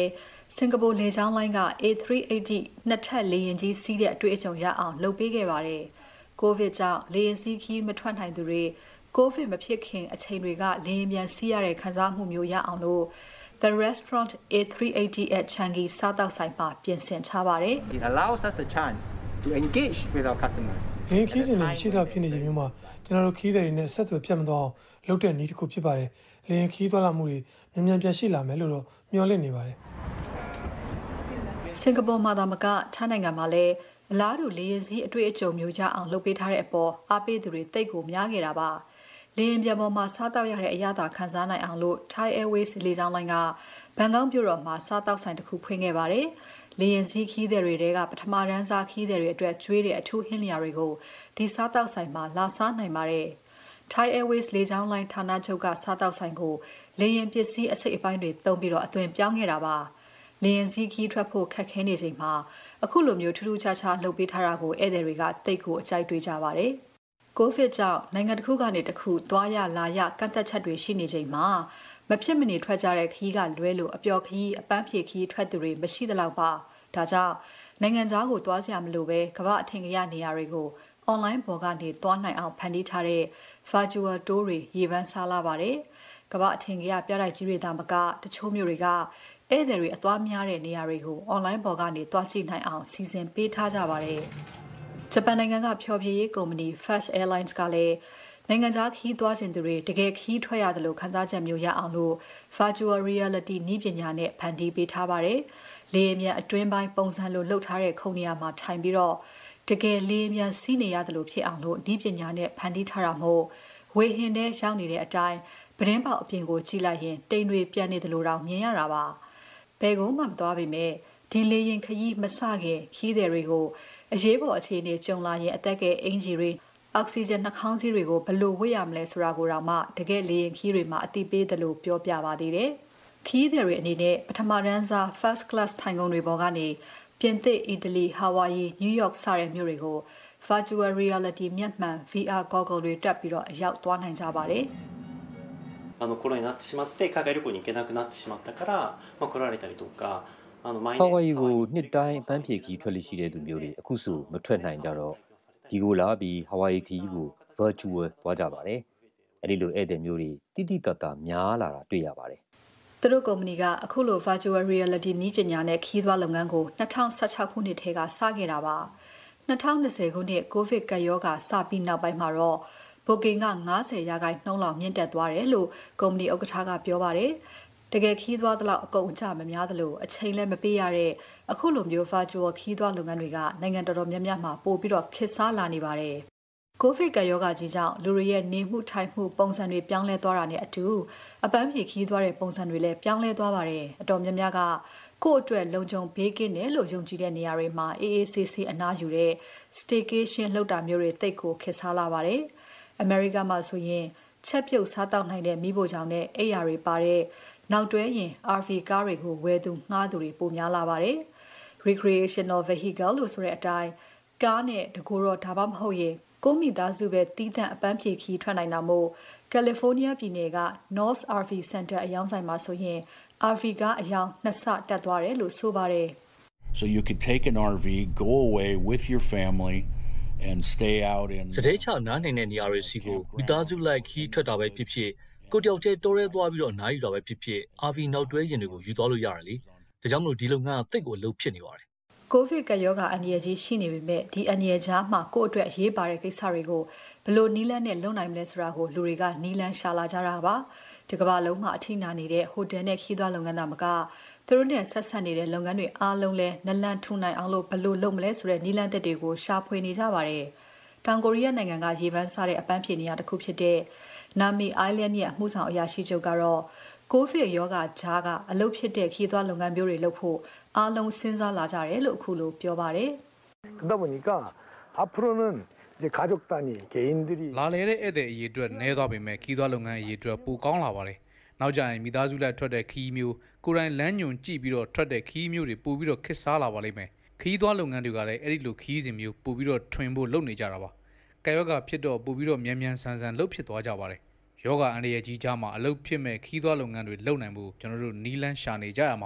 စင်ကာပူလေကြောင်းလိုင်းက A380 နှစ်ထပ်လေယာဉ်ကြီးစီးတဲ့အတွေ့အကြုံရအောင်လုပ်ပေးခဲ့ပါတယ်။ ကိုဗစ်ကြောင့်လေယာဉ်စီးခီးမထွက်နိုင်သူတွေကိုဗစ်မဖြစ်ခင်အချိန်တွေကလေယာဉ်ပြန်စီးရတဲ့ခံစားမှုမျိုးရအောင်လို့ The Restaurant A380 at Changi စားတောက်ဆိုင်မှာပြင်ဆင်ထားပါတယ်။ It allows us a chance to engage with our customers. လေယာဉ်ခီးစဉ်တွေရှိတော့ဖြစ်နေချိန်မျိုးမှာကျွန်တော်တို့ခီးသည်တွေနဲ့ဆက်သွယ်ပြတ်မသွားအောင်လုပ်တဲ့နည်းတစ်ခုဖြစ်ပါတယ်။လေယာဉ်ခီးသွားလာမှုတွေမြန်မြန်ပြန်ရှိလာမယ်လို့တော့မျှော်လင့်နေပါတယ်စင်ကာပူမှာသာမကထိုင်းနိုင်ငံမှာလည်းအလားတူလေယာဉ်စီးအတွေ့အကြုံမျိုးရအောင်လုပ်ပေးထားတဲ့အပေါ်အားပေးသူတွေတိတ်ကိုများခဲ့တာပါလေယာဉ်ပြန်ပေါ်မှာစားတောက်ရတဲ့အရာသာခံစားနိုင်အောင်လို့ Thai Airways လေကြောင်းလိုင်းကဘန်ကောက်မြို့တော်မှာစားတောက်ဆိုင်တစ်ခုဖွင့်ခဲ့ပါတယ်လေယာဉ်စီးခီးသည်တွေကပထမတန်းစားခီးသည်တွေအတွက်ကျွေးတဲ့အထူးဟင်းလျာတွေကိုဒီစားတောက်ဆိုင်မှာလာစားနိုင်ပါတယ် Thai Airways လေကြောင်းလိုင်းဌာနချုပ်ကစားတောက်ဆိုင်ကိုလေယာဉ်ပစ္စည်းအစိတ်အပိုင်းတွေသုံးပြီးတော့အသွင်ပြောင်းခဲ့တာပါလေယာဉ်စီးခီးထွက်ဖို့ခက်ခဲနေချိန်မှာအခုလိုမျိုးထူးထူးခြားခြားလုပ်ပေးထားတာကိုဧည့်သည်တွေကတိတ်ကိုအကြိုက်တွေ့ကြပါတယ်။ကိုဗစ်ကြောင့်နိုင်ငံတစ်ခုကနေတစ်ခုသွားရလာရကန့်သက်ချက်တွေရှိနေချိန်မှာမဖြစ်မနေထွက်ကြတဲ့ခီးကလွဲလို့အပျော်ခီးအပန်းဖြေခီးထွက်သူတွေမရှိသလောက်ပါ။ဒါကြောင့်နိုင်ငံခြားကိုသွားစရာမလိုပဲကမ္ဘာအထင်ကရနေရာတွေကို online ပေါ်ကနေသွားနိုင်အောင်ဖန်တီးထားတဲ့ virtual tour တွေရေပန်းစားလာပါတယ်။ကမ္ဘာအထင်ကရပြတိုက်ကြီးတွေသာမကတချို့မျိုးတွေကဧည့်သည်တွေအသွားများတဲ့နေရာတွေကို online ပေါ်ကနေသွားကြည့်နိုင်အောင်စီစဉ်ပေးထားကြပါတယ်။ဂျပန်နိုင်ငံကဖျော်ဖြေရေးကုမ္ပဏီ Fast Airlines ကလည်းနိုင်ငံခြားခီးသွားခြင်းသူတွေတကယ်ခီးထွက်ရတယ်လို့ခံစားချက်မျိုးရအောင်လို့ Virtual Reality နည်းပညာနဲ့ဖန်တီးပေးထားပါတယ်။လေယာဉ်မြန်အတွင်းပိုင်းပုံစံလိုလှုပ်ထားတဲ့ခုံနေရာမှာထိုင်ပြီးတော့တကယ်လေယာဉ်မြန်စီးနေရတယ်လို့ဖြစ်အောင်လို့နည်းပညာနဲ့ဖန်တီးထားတာမို့ဝေဟင်ထဲရောက်နေတဲ့အတိုင်းပရင်းပေါက်အပြင်ကိုကြည့်လိုက်ရင်တိမ်တွေပြန်နေတယ်လို့တောင်မြင်ရတာပါ။ဘယ်ကုန်းမှမသွားပေမဲ့ဒီလေရင်ခရီးမစခင်ခီးသည်တွေကိုအရေးပေါ်အခြေအနေကြုံလာရင်အသက်ကဲအင်ဂျီတွေအောက်ဆီဂျင်နှာခေါင်းစည်းတွေကိုဘယ်လိုဝတ်ရမလဲဆိုတာကိုတော့မှတကယ်လေရင်ခီးတွေမှာအသိပေးတယ်လို့ပြောပြပါသေးတယ်။ခီးသည်တွေအနေနဲ့ပထမတန်းစား first class ထိုင်ကုန်တွေပေါ်ကနေပြင်သစ်၊အီတလီ၊ဟာဝိုင်ယီ၊နယူးယောက်စတဲ့မြို့တွေကို virtual reality မျက်မှန် VR goggle တွေတက်ပြီးတော့အရောက်သွားနိုင်ကြပါတယ်။コロナになってしまって海外旅行に行けなくなってしまったから、来られたりとか毎年ハワイကိုနှစ်တိုင်းပန်းဖြေခီးထွက်လို့ရှိတဲ့သူမျိုးတွေအခုဆိုမထွက်နိုင်ကြတော့ဒီကိုလာပြီးဟာဝိုင်ခီးကို virtual သွားကြပါတယ်။အဲဒီလိုဧည့်သည်မျိုးတွေတိတိတတ်တာများလာတာတွေ့ရပါတယ်။သူတို့ကုမ္ပဏီကအခုလို virtual reality နည်းပညာနဲ့ခီးသွားလုပ်ငန်းကို2016ခုနှစ်ထဲကစခဲ့တာပါ။2020ခုနှစ်ကိုဗစ်ကပ်ရောဂါစပြီးနောက်ပိုင်းမှာတော့booking က90%လောက်မြင့်တက်သွားတယ်လို့ကုမ္ပဏီဥက္ကဋ္ဌကပြောပါတယ်။တကယ်ခီးသွားသလောက်အကုန်အကျမများသလိုအချိန်လည်းမပေးရတဲ့အခုလိုမျိုး virtual ခီးသွားလုပ်ငန်းတွေကနိုင်ငံတော်တော်များများမှာပို့ပြီးတော့ခေတ်စားလာနေပါတယ်။ကိုဗစ်ကပ်ရောဂါကြီးကြောင့်လူတွေရဲ့နေမှုထိုင်မှုပုံစံတွေပြောင်းလဲသွားတာနဲ့အတူအပန်းဖြေခီးသွားတဲ့ပုံစံတွေလည်းပြောင်းလဲသွားပါတယ်။အတော်များများကကိုယ့်အတွက်လုံခြုံဘေးကင်းတယ်လို့ယုံကြည်တဲ့နေရာတွေမှာအေးအေးဆေးဆေးအနားယူတဲ့ staycation လုပ်တာမျိုးတွေတိတ်ကိုခေတ်စားလာပါတယ်။ အမေရိကမှာဆိုရင်ချက်ပြုတ်စားတောက်နိုင်တဲ့မိဖို့ကြောင့်နဲ့အိယာတွေပါတဲ့နောက်တွဲရင် RV ကားတွေကိုဝယ်သူငှားသူတွေပိုများလာပါတယ်။ recreational vehicle လို့ဆိုတဲ့အတိုင်းကားနဲ့တကူတော့ဒါမှမဟုတ်ရင်ကိုမိသားစုပဲတီးသန့်အပန်းဖြေခီးထွက်နိုင်တာမို့ကယ်လီဖိုးနီးယားပြည်နယ်က North RV Center အယောင်းဆိုင်မှာဆိုရင် RV ကားအယောင်း2ဆတက်သွားတယ်လို့ဆိုပါတယ်။ So you could take an RV, go away with your family and stay out in စတဲ့ချနားနိုင်တဲ့နေရာတွေစီကိုမိသားစုလိုက်ခီးထွက်တာပဲဖြစ်ဖြစ်ကိုတယောက်တည်းတိုးရဲသွားပြီးတော့အနားယူတာပဲဖြစ်ဖြစ် RV နောက်တွဲရင်တွေကိုယူသွားလို့ရတယ်လေဒါကြောင့်မလို့ဒီလုပ်ငန်းကတိတ်ကိုအလုပ်ဖြစ်နေပါတယ်ကိုဗစ်ကရောဂါအန္တရာယ်ကြီးရှိနေပေမဲ့ဒီအန္တရာယ်ကြားမှာကိုယ့်အတွက်အရေးပါတဲ့ကိစ္စတွေကိုဘယ်လိုနီးလန်းနဲ့လုပ်နိုင်မလဲဆိုတာကိုလူတွေကနီးလန်းရှာလာကြတာပါဒီကမ္ဘာလုံးမှာအထိနာနေတဲ့ဟိုတယ်နဲ့ခီးသွားလုပ်ငန်းသားမကသူတို့နဲ့ဆက်ဆက်နေတဲ့လုပ်ငန်းတွေအားလုံးလဲနလန်ထူနိုင်အောင်လို့ဘယ်လိုလုပ်မလဲဆိုတဲ့နီးလန်းတွေကိုရှာဖွေနေကြပါတယ်တောင်ကိုရီးယားနိုင်ငံကရေပန်းစားတဲ့အပန်းဖြေနေရာတစ်ခုဖြစ်တဲ့နာမီအိုင်လန်ရဲ့အမှုဆောင်အရာရှိချုပ်ကတော့ကိုဗစ်ရောဂါကြားကအလုပ်ဖြစ်တဲ့ခီးသွားလုပ်ငန်းမျိုးတွေလုပ်ဖို့အားလုံးစဉ်းစားလာကြတယ်လို့အခုလိုပြောပါတယ်။그러다 보니까 앞으로는 이제 가족 단위 개인들이 လာလေတဲ့ဧည့်သည်အရေးအတွက်နည်းသွားပေမဲ့ခီးသွားလုပ်ငန်းအရေးအတွက်ပိုကောင်းလာပါတယ်။နောက်ကြရင်မိသားစုလိုက်ထွက်တဲ့ခီးမျိုးကိုယ်တိုင်လမ်းညွန်ကြည့်ပြီးတော့ထွက်တဲ့ခီးမျိုးတွေပို့ပြီးတော့ခစ်စားလာပါလိမ့်မယ်။ခီးသွားလုပ်ငန်းတွေကလည်းအဲ့ဒီလိုခီးစဉ်မျိုးပို့ပြီးတော့ထွင်ဖို့လုပ်နေကြတာပါ။ကဲယောဂဖြစ်တော့ပို့ပြီးတော့မြန်မြန်ဆန်ဆန်လှုပ်ဖြစ်သွားကြပါတယ်။ယောဂအန္တရာယ်ကြီးကြားမှာအလုပ်ဖြစ်မဲ့ခီးသွားလုပ်ငန်းတွေလုပ်နိုင်ဖို့ကျွန်တော်တို့နီးလန်းရှာနေကြရမှာပါ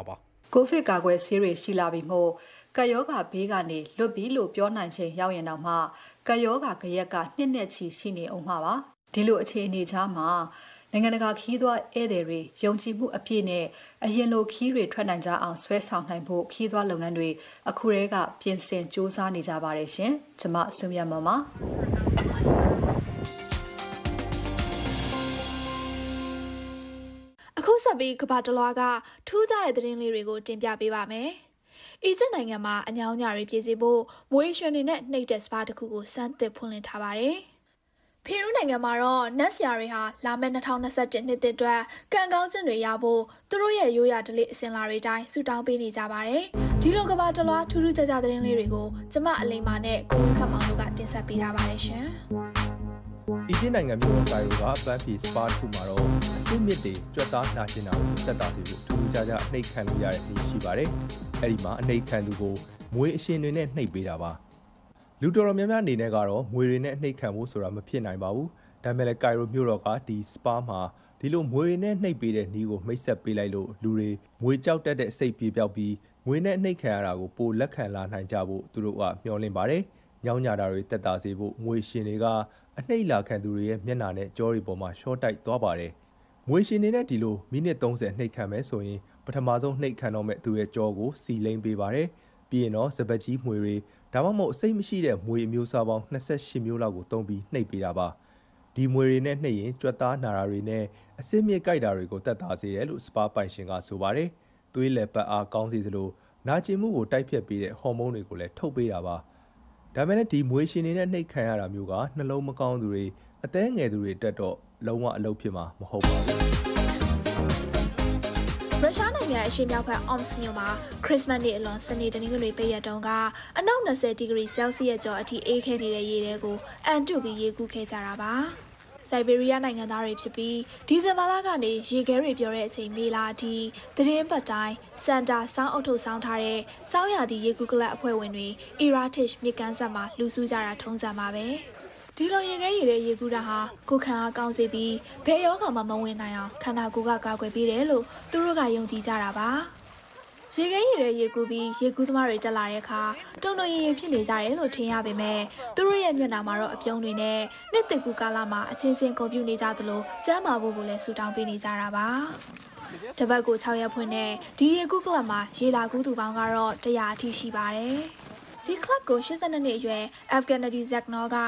ကိုဗစ်ကာကွယ်ဆေးတွေရှိလာပြီမို့ကယောဂဘေးကနေလွတ်ပြီလို့ပြောနိုင်ချိန်ရောက်ရင်တော့မှကယောဂကရက်ကနှစ်နဲ့ချီရှိနေအောင်မှာပါဒီလိုအခြေအနေချားမှာနိုင်ငံတကာခီးသွွားဧည့်သည်တွေယုံကြည်မှုအပြည့်နဲ့အရင်လိုခီးတွေထွက်နိုင်ကြအောင်ဆွဲဆောင်နိုင်ဖို့ခီးသွွားလုပ်ငန်းတွေအခုတည်းကပြင်ဆင်စူးစမ်းနေကြပါတယ်ရှင်ကျွန်မဆွေမြတ်မမအခုဆက်ပြီးကဘာတလွားကထူးခြားတဲ့သတင်းလေးတွေကိုတင်ပြပေးပါမယ်။အီဂျစ်နိုင်ငံမှာအညောင်းညတွေပြည်စီဖို့မွေးရွှင်တွေနဲ့နှိပ်တဲ့စပါတစ်ခုကိုစမ်းသစ်ဖွင့်လှစ်ထားပါတယ်။ဖီရူးနိုင်ငံမှာတော့နတ်ဆရာတွေဟာလာမယ့်2021နှစ်သစ်အတွက်ကံကောင်းခြင်းတွေရဖို့သူတို့ရဲ့ရိုးရာဓလေ့အစဉ်လာတွေတိုင်းဆုတောင်းပေးနေကြပါတယ်။ဒီလိုကဘာတလွားထူးထူးခြားခြားသတင်းလေးတွေကိုကျမအလိမ္မာနဲ့ကိုဝင်းခမောင်တို့ကတင်ဆက်ပေးထားပါတယ်ရှင်။အီဂျစ်နိုင်ငံမြို့တော်ကိုင်ရိုကပန်းဖြေစပါတစ်ခုမှာတော့အစစ်မြစ်တွေကြွက်သားနာကျင်တာကိုတက်တာစီဖို့ထူးထူးခြားခြားနှိပ်ခံလို့ရတဲ့နေရှိပါတယ်။အဲ့ဒီမှာအနှိပ်ခံသူကိုမွေအရှင်တွေနဲ့နှိပ်ပေးတာပါ။လူတော်တော်များများအနေနဲ့ကတော့မွေတွေနဲ့နှိပ်ခံဖို့ဆိုတာမဖြစ်နိုင်ပါဘူး။ဒါပေမဲ့လည်းကိုင်ရိုမြို့တော်ကဒီစပါမှာဒီလိုမွေတွေနဲ့နှိပ်ပေးတဲ့နီးကိုမိတ်ဆက်ပေးလိုက်လို့လူတွေမွေကြောက်တတ်တဲ့စိတ်ပြေပြောက်ပြီးမွေနဲ့နှိပ်ခံရတာကိုပိုလက်ခံလာနိုင်ကြဖို့သူတို့ကမျှော်လင့်ပါတယ်။ညောင်းညာတာတွေတက်တာစေဖို့မွေရှင်တွေကအနှိပ်လာခံသူတွေရဲ့မျက်နှာနဲ့ကြောတွေပေါ်မှာရှော့တိုက်သွားပါတယ်။မွေရှင်တွေနဲ့ဒီလိုမိနစ်30နှိပ်ခံမယ်ဆိုရင်ပထမဆုံးနှိပ်ခံတော့မဲ့သူရဲ့ကြောကိုစီလိမ့်ပေးပါတယ်။ပြီးရင်တော့စပတ်ကြီးမွေတွေဒါမှမဟုတ်အစိတ်မရှိတဲ့မွေအမျိုးအစားပေါင်း28မျိုးလောက်ကိုသုံးပြီးနှိပ်ပေးတာပါ။ဒီမွေတွေနဲ့နှိပ်ရင်ကြွက်သားနာတာတွေနဲ့အစစ်မြစ်ကြိုက်တာတွေကိုတက်တာစေတယ်လို့စပါပိုင်ရှင်ကဆိုပါတယ်။သွေးလက်ပတ်အားကောင်းစေသလိုနာကျင်မှုကိုတိုက်ဖြတ်ပေးတဲ့ဟော်မုန်းတွေကိုလည်းထုတ်ပေးတာပါ။ဒါပေမဲ့ဒီမွေရှင်တွေနဲ့နှိပ်ခံရတာမျိုးကနှလုံးမကောင်းသူတွေအသေးငယ်သူတွေတက်တော့လုံးဝအလုပ်ဖြစ်မှာမဟုတ်ပါဘူး။ရုရှားနိုင်ငံအရှေ့မြောက်ဘက် Omsk မြို့မှာခရစ်စမတ်နေ့အလွန်စနေတနင်္ဂနွေပိတ်ရက်တုန်းကအနောက်20ဒီဂရီဆဲလ်စီယပ်ကျော်အထိအေးခဲနေတဲ့ရေထဲကိုအန်တုပြီးရေကူးခဲ့ကြတာပါ။စိုက်ဘေးရီးယားနိုင်ငံသားတွေဖြစ်ပြီးဒီဇင်ဘာလကနေရေခဲတွေပြောတဲ့အချိန်မေလာအထိသတင်းပတ်တိုင်းစန်တာစောင်းအုပ်ထုပ်ဆောင်းထားတဲ့စောင်းရသည့်ရေကူးကလပ်အဖွဲ့ဝင်တွေ Iratish မြစ်ကမ်းဆက်မှာလူစုကြတာထုံးစံပါပဲ။ဒီလိုရေခဲရေတဲ့ရေကူးတာဟာကိုယ်ခံအားကောင်းစေပြီးဘယ်ယောဂမှမဝင်နိုင်အောင်ခန္ဓာကိုယ်ကကာကွယ်ပေးတယ်လို့သူတို့ကယုံကြည်ကြတာပါ။ရေခဲရေတဲ့ရေကူးပြီးရေကူးသမားတွေတက်လာတဲ့အခါတုံတုံရင်ရင်ဖြစ်နေကြတယ်လို့ထင်ရပေမဲ့သူတို့ရဲ့မျက်နှာမှာတော့အပြုံးတွေနဲ့နှစ်သက်ကူကာလမှာအချင်းချင်းကုန်ပြူနေကြသလိုကျမ်းမာဖို့ကိုလည်းဆူတောင်းပေးနေကြတာပါ။တပတ်ကို6ရက်ဖွင့်တဲ့ဒီရေကူးကလပ်မှာရေလာကူးသူပေါင်းကတော့100အထိရှိပါတယ်။ဒီကလပ်ကို82နှစ်အရွယ် Afghanadi Zaknor က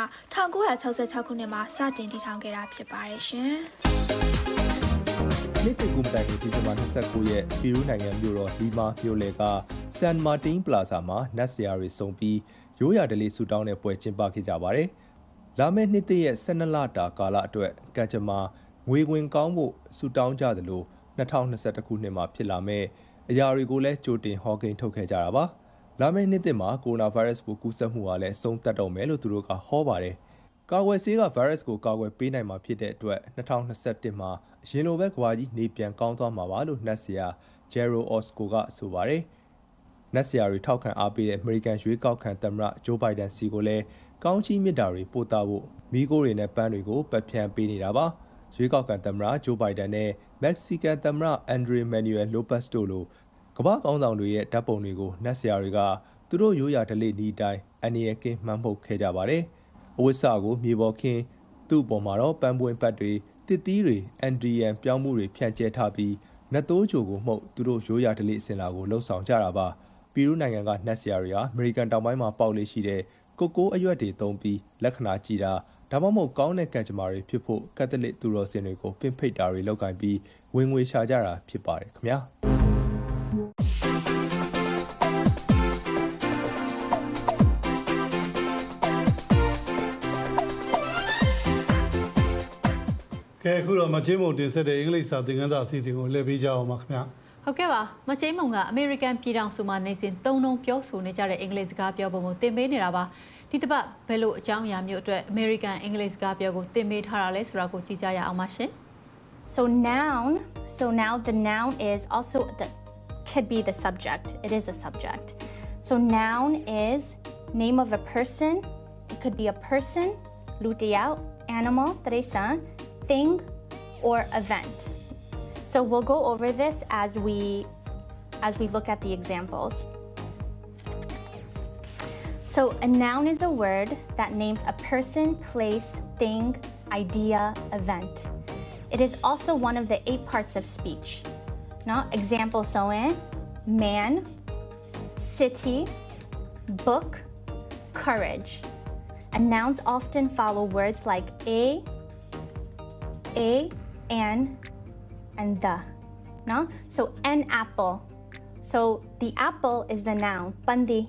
1966ခုနှစ်မှာစတင်တည်ထောင်ခဲ့တာဖြစ်ပါတယ်ရှင်။နေ့တကူမတိုင်ဒီဇင်ဘာ29ရက်ပီရူးနိုင်ငံမြို့တော်လီမာမြို့လေကဆန်မာတင်ပလာဇာမှာနတ်ဆရာတွေစုံပြီးရိုးရာဓလေ့ဆူတောင်းတဲ့ပွဲကျင်းပခဲ့ကြပါတယ်။လာမယ့်နှစ်သစ်ရဲ့12လတာကာလအတွက်ကံကြမ္မာငွေဝင်ကောင်းဖို့ဆူတောင်းကြသလို2021ခုနှစ်မှာဖြစ်လာမယ့်အရာတွေကိုလည်းကြိုတင်ဟောကိန်းထုတ်ခဲ့ကြတာပါ။လာမယ့်နှစ်သစ်မှာကိုရိုနာဗိုင်းရပ်စ်ကိုကူးစက်မှုကလည်းအဆုံးသတ်တော့မယ်လို့သူတို့ကဟောပါတယ်။ကာကွယ်ဆေးကဗိုင်းရပ်စ်ကိုကာကွယ်ပေးနိုင်မှာဖြစ်တဲ့အတွက်2021မှာအရင်လိုပဲကမ္ဘာကြီးနေပြန်ကောင်းသွားမှာပါလို့နတ်ဆရာဂျယ်ရိုအော့စကိုကဆိုပါတယ်။နတ်ဆရာတွေထောက်ခံအားပေးတဲ့အမေရိကန်ရွေးကောက်ခံသမ္မတဂျိုးဘိုင်ဒန်စီကိုလည်းကောင်းချီးမြတ်တာတွေပို့တာဖို့မိခိုးတွေနဲ့ပန်းတွေကိုပတ်ဖြန့်ပေးနေတာပါ။ရွေးကောက်ခံသမ္မတဂျိုးဘိုင်ဒန်နဲ့မက္ကဆီကန်သမ္မတအန်ဒရီမန်နျူယ်လိုပတ်စ်တို့လိုကမ္ဘာကောင်းဆောင်တွေရဲ့ဓာတ်ပုံတွေကိုနတ်ဆရာတွေကသူတို့ရိုးရာဓလေ့ဤတိုင်းအန်နီယကင်းမှန်းမှုတ်ခဲ့ကြပါတယ်။အဝိစာကိုမြေပေါ်ခင်းသူ့ပေါ်မှာတော့ပန်းပွင့်ပတ်တွေတစ်သီးတွေအန်ဒီယန်ပြောင်းမှုတွေဖြန့်ကျဲထားပြီးနတ်သိုးချိုကိုမှုတ်သူတို့ရိုးရာဓလေ့အစဉ်လာကိုလှုပ်ဆောင်ကြတာပါပီရူးနိုင်ငံကနတ်ဆရာတွေဟာအမေရိကန်တောင်ပိုင်းမှာပေါက်လေးရှိတဲ့ကိုကိုအရွက်တွေသုံးပြီးလက္ခဏာကြည့်တာဒါမှမဟုတ်ကောင်းတဲ့ကံကြမ္မာတွေဖြစ်ဖို့ကက်သလစ်သူတော်စင်တွေကိုပင့်ဖိတ်တာတွေလုပ်ကင်ပြီးဝင်ငွေရှာကြတာဖြစ်ပါတယ်ခင်ဗျာကဲအခုတော့မချင်းမုံတင်ဆက်တဲ့အင်္ဂလိပ်စာသင်ခန်းစာအစီအစဉ်ကိုလှည့်ပေးကြအောင်ပါခင်ဗျာဟုတ်ကဲ့ပါမချင်းမုံကအမေရိကန်ပြည်ထောင်စုမှာနေစဉ်သုံးလုံးပြောဆိုနေကြတဲ့အင်္ဂလိပ်စကားပြောပုံကိုသင်ပေးနေတာပါဒီတစ်ပတ်ဘယ်လိုအကြောင်းအရာမျိုးအတွက်အမေရိကန်အင်္ဂလိပ်စကားပြောကိုသင်ပေးထားတာလဲဆိုတာကိုကြည့်ကြရအောင်ပါရှင် So now the noun is also could be the subject. It is a subject. So noun is name of a person. It could be a person, lutiao, animal, teresa, thing, or event. So we'll go over this as we as we look at the examples. So a noun is a word that names a person, place, thing, idea, event. It is also one of the 8 parts of speech. Now, example soin, man, city, book, courage. And nouns often follow words like a, and the. No? So an apple. So the apple is the noun. Pandi.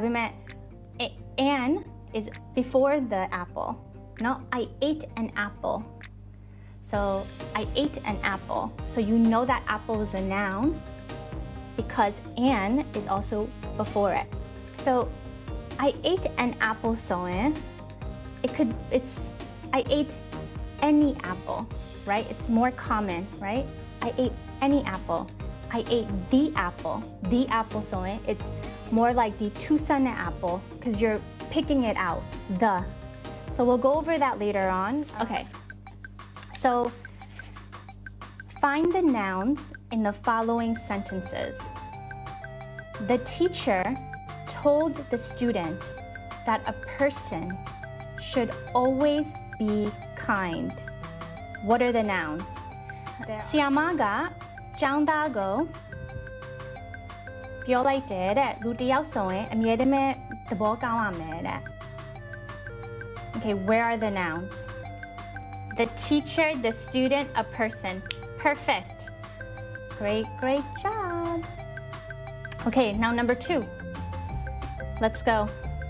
An is before the apple. No, I ate an apple. So I ate an apple. So you know that apple is a noun because an is also before it. So I ate an apple soin. I ate any apple, right? It's more common, right? I ate any apple. I ate the apple. The apple soin. It's more like the tusan apple because you're picking it out. The. So we'll go over that later on. Okay. So find the nouns in the following sentences. The teacher told the student that a person should always be kind. What are the nouns? Siamaga, Changdago,ပြောလိုက်တယ်တဲ့လူတစ်ယောက်ဆိုရင်အမြဲတမ်းသဘောကောင်းရမယ်တဲ့ Okay, where are the nouns? The teacher, the student, a person. Perfect. Great job. Okay, now number 2. Let's go.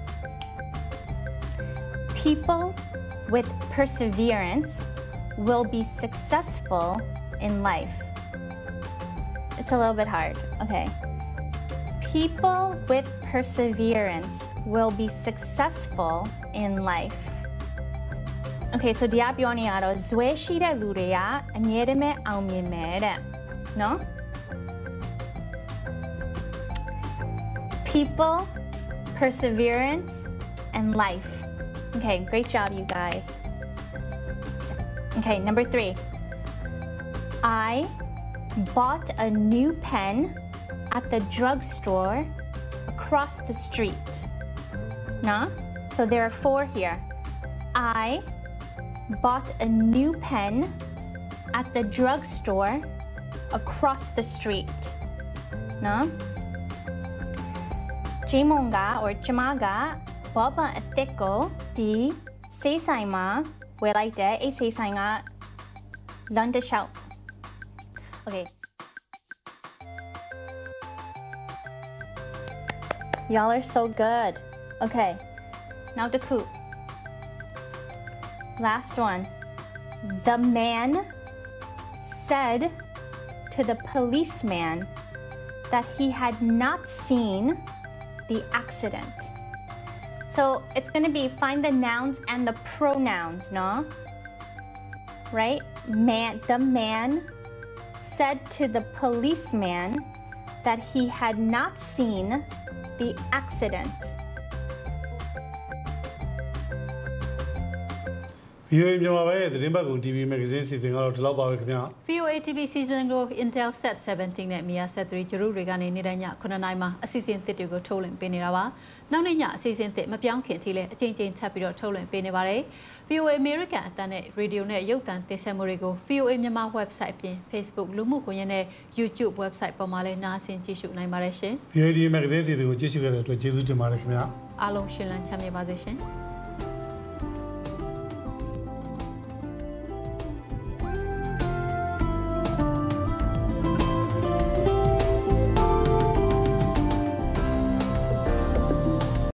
People with perseverance will be successful in life. It's a little bit hard. Okay. People with perseverance will be successful in life. Okay, so diya pyo ni aro zwe shi de lu de ya amye de me aung myin me de. No? People, perseverance, and life. Okay, great job, you guys. Okay, number 3. I bought a new pen at the drugstore across the street. No? So there are 4 here. I bought a new pen at the drugstore across the street. No? Jimonga or Chamaga Baba Ateko di Seisaima where like that a Seisainga London shout. Okay. Y'all are so good. Okay. Now the coup. Last one. The man said to the policeman that he had not seen the accident. So it's going to be find the nouns and the pronouns, no? Right? The man said to the policeman that he had not seen the accident. VOA မြန်မာပိုင်းရဲ့သတင်းပတ်ကုန် TV Magazine စီစဉ်ကတော့ဒီလောက်ပါပဲခင်ဗျာ VOA TV Season ကို Intel Set 17နဲ့ Mia Set 3 ကျရုတွေကနေနေ့တိုင်းည9:00 နာရီမှာအစီအစဉ်သစ်တွေကိုထုတ်လွှင့်ပေးနေတာပါနောက်နေ့ညအစီအစဉ်သစ်မပြောင်းခင်အထိလည်းအချိန်ချင်းထပ်ပြီးတော့ထုတ်လွှင့်ပေးနေပါတယ် VOA American အတန်းနဲ့ Radio နဲ့ရုပ်သံတင်ဆက်မှုတွေကို VOA မြန်မာ website ပြင် Facebook လူမှုကွန်ရက်နဲ့ YouTube website ပေါ်မှာလည်းနားဆင်ကြည့်ရှုနိုင်ပါတယ်ရှင် VOA Magazine စီစဉ်ကိုကြည့်ရှုခဲ့တဲ့အတွက်ကျေးဇူးတင်ပါတယ်ခင်ဗျာအားလုံးရှင်လန်းချမ်းမြေပါစေရှင်